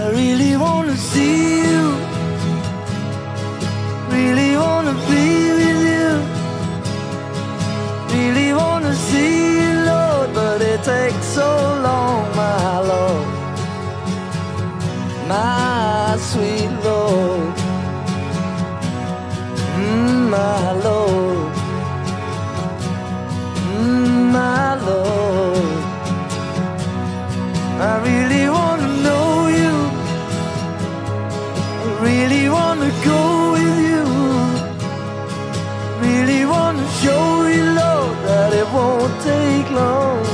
I really wanna see you, really wanna be with you, really wanna see you, Lord, but it takes so long, my Lord, my sweet Lord, my Lord, my Lord. I really wanna know you, I really wanna go with you, really wanna show you, Lord, that it won't take long.